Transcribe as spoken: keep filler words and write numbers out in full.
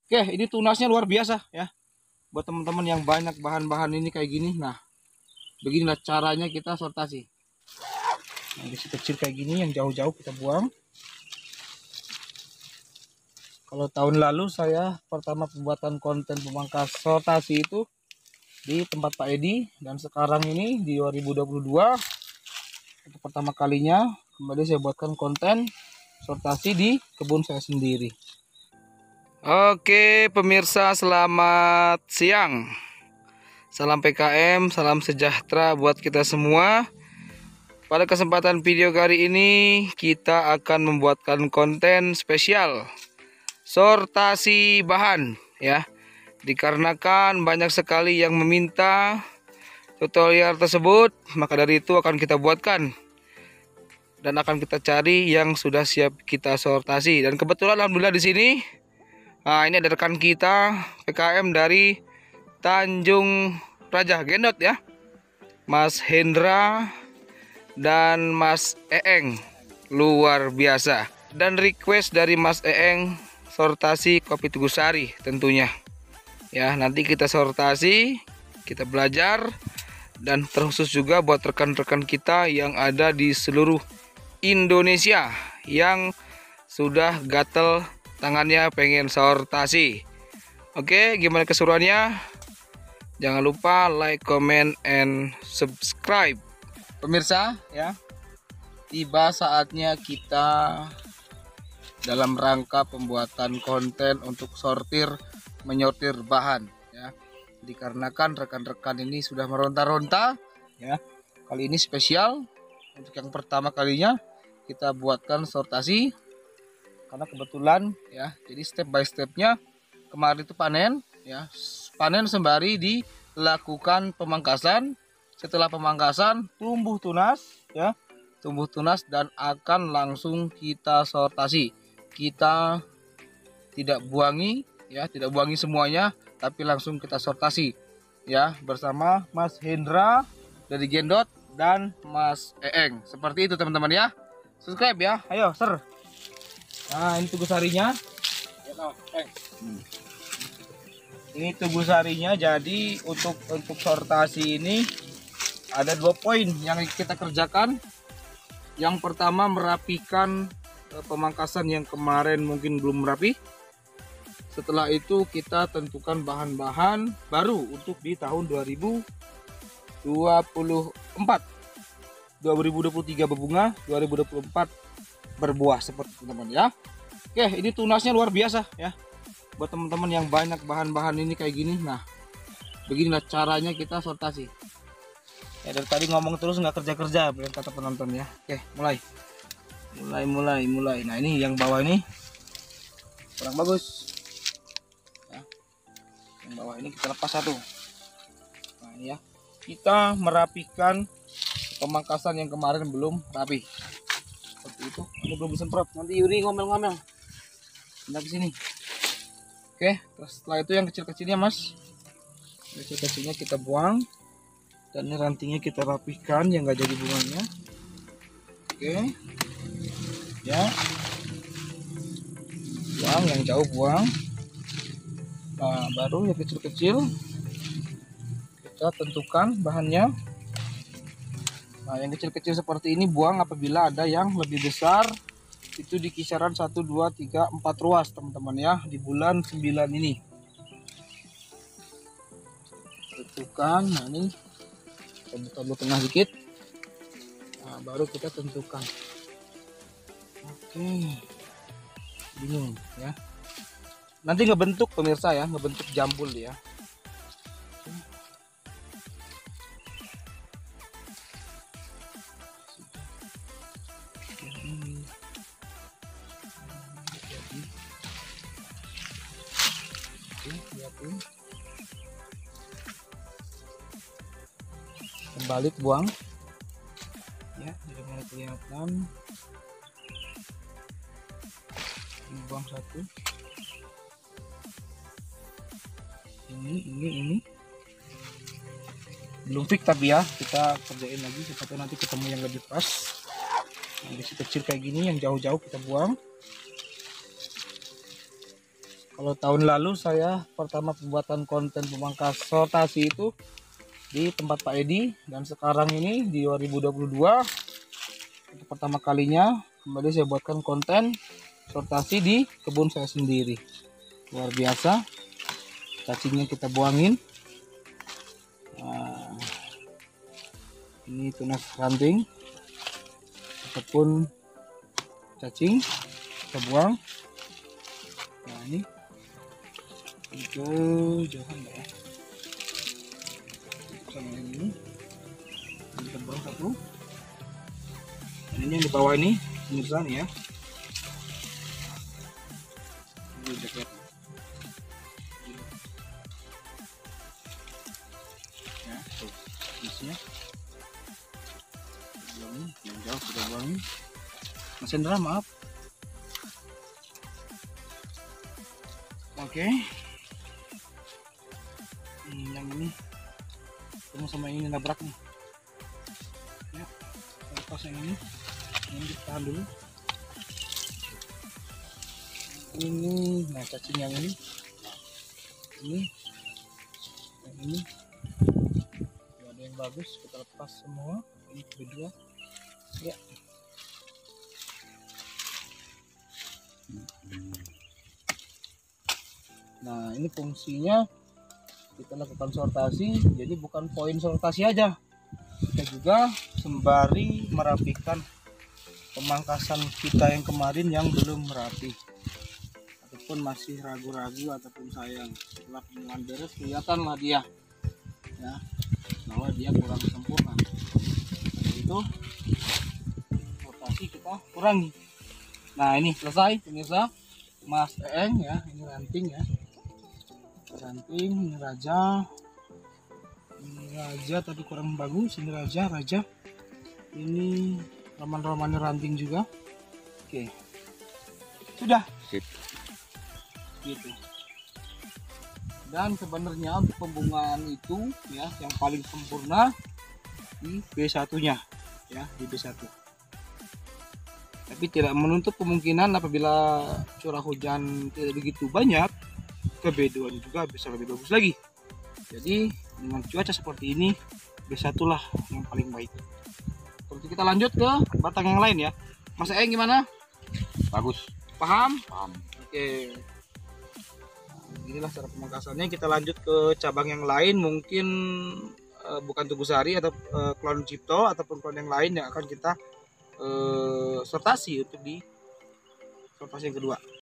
Oke, ini tunasnya luar biasa ya. Buat teman-teman yang banyak bahan-bahan ini kayak gini. Nah, beginilah caranya kita sortasi. Yang kecil-kecil kayak gini, yang jauh-jauh kita buang. Kalau tahun lalu saya pertama pembuatan konten pemangkas sortasi itu di tempat Pak Edi, dan sekarang ini di dua ribu dua puluh dua untuk pertama kalinya kembali saya buatkan konten sortasi di kebun saya sendiri. Oke pemirsa, selamat siang. Salam P K M, salam sejahtera buat kita semua. Pada kesempatan video kali ini kita akan membuatkan konten spesial sortasi bahan ya. Dikarenakan banyak sekali yang meminta tutorial tersebut, maka dari itu akan kita buatkan dan akan kita cari yang sudah siap kita sortasi. Dan kebetulan alhamdulillah di sini, nah ini ada rekan kita P K M dari Tanjung Raja Gendot ya, Mas Hendra dan Mas Eeng, luar biasa. Dan request dari Mas Eeng sortasi kopi Teguh Sari tentunya. Ya, nanti kita sortasi, kita belajar, dan terkhusus juga buat rekan-rekan kita yang ada di seluruh Indonesia yang sudah gatel tangannya pengen sortasi. Oke, gimana keseruannya? Jangan lupa like, comment, and subscribe. Pemirsa ya, tiba saatnya kita dalam rangka pembuatan konten untuk sortir menyortir bahan ya. Dikarenakan rekan-rekan ini sudah meronta-ronta ya. Kali ini spesial untuk yang pertama kalinya kita buatkan sortasi, karena kebetulan ya, jadi step by stepnya kemarin itu panen ya, panen sembari dilakukan pemangkasan. Setelah pemangkasan tumbuh tunas ya, tumbuh tunas dan akan langsung kita sortasi. Kita tidak buangi ya, tidak buangi semuanya, tapi langsung kita sortasi ya, bersama Mas Hendra dari Gendot dan Mas Eeng. Seperti itu teman-teman ya. Subscribe ya, ayo ser. Nah ini Teguh Sarinya. Hmm. Ini Teguh Sarinya. Jadi untuk untuk sortasi ini ada dua poin yang kita kerjakan. Yang pertama merapikan eh, pemangkasan yang kemarin mungkin belum rapi. Setelah itu kita tentukan bahan-bahan baru untuk di tahun dua ribu dua puluh empat. dua ribu dua puluh tiga berbunga, dua ribu dua puluh empat berbuah, seperti itu teman-teman ya. Oke, ini tunasnya luar biasa ya. Buat teman-teman yang banyak bahan-bahan ini kayak gini. Nah, beginilah caranya kita sortasi. Ya, dari tadi ngomong terus nggak kerja-kerja, biar kata penonton ya. Oke, mulai. Mulai, mulai, mulai. Nah, ini yang bawah ini kurang bagus. Yang bawah ini kita lepas satu. Nah ini ya, kita merapikan pemangkasan yang kemarin belum rapi. Seperti itu. Ini belum disemprot. Nanti Yuri ngomel-ngomel. Pindah ke sini. Oke, terus setelah itu yang kecil-kecilnya Mas, kecil-kecilnya kita buang. Dan ini rantingnya kita rapikan yang nggak jadi bunganya. Oke, ya. Buang yang jauh, buang. Nah baru yang kecil-kecil kita tentukan bahannya. Nah yang kecil-kecil seperti ini buang apabila ada yang lebih besar, itu di kisaran satu, dua, tiga, empat ruas teman-teman ya, di bulan sembilan ini. Tentukan. Nah ini kita buka dulu tengah dikit. Nah baru kita tentukan. Oke, bingung ya. Nanti ngebentuk pemirsa ya, ngebentuk jambul ya. Kembali buang ya, jadi mulai kelihatan. Ini buang satu. Ini, ini, ini belum fix tapi ya, kita kerjain lagi supaya nanti ketemu yang lebih pas. Yang kecil kayak gini, yang jauh-jauh kita buang. Kalau tahun lalu saya pertama pembuatan konten pemangkas sortasi itu di tempat Pak Edi, dan sekarang ini di dua ribu dua puluh dua untuk pertama kalinya kembali saya buatkan konten sortasi di kebun saya sendiri. Luar biasa. Cacingnya kita buangin. Nah, ini tunas ranting ataupun cacing kita buang. Nah, ini itu jauhan ya, sama ini kita buang satu. Dan ini yang di bawah ini pemirsa nih ya, ini jaket ya, tuh isinya buangin, yang jauh sudah buangin. Mas Hendra maaf. Oke, hmm, yang ini ketemu sama ini nabrak nih ya, lepas yang ini, ini ditahan dulu. Ini nah cacing yang ini, ini yang ini gak ada yang bagus, kita lepas semua. Ini kedua ya. Nah, ini fungsinya kita lakukan sortasi, jadi bukan poin sortasi aja, kita juga sembari merapikan pemangkasan kita yang kemarin yang belum rapi ataupun masih ragu-ragu ataupun sayang. Setelah pemulaan beres kelihatanlah dia ya bahwa dia kurang sempurna. Jadi itu sortasi kita kurangi. Nah, ini selesai pemirsa. Mas Eeng ya, ini ranting ya, ranting, ini raja, ini raja tapi kurang bagus, ini raja, raja, ini roman-romannya ranting juga. Oke, sudah sip gitu. Dan sebenarnya untuk pembungaan itu ya yang paling sempurna di B satu nya ya, di B satu. Tapi tidak menutup kemungkinan apabila curah hujan tidak begitu banyak, ke B dua juga bisa lebih bagus lagi. Jadi dengan cuaca seperti ini B satu lah yang paling baik. Terus kita lanjut ke batang yang lain ya. Mas Eeng gimana? Bagus. Paham? Paham. Oke. Nah, inilah cara pemangkasannya. Kita lanjut ke cabang yang lain, mungkin uh, bukan Tugu Sari atau uh, klon Cipto ataupun klon yang lain yang akan kita uh, sortasi untuk di sortasi yang kedua.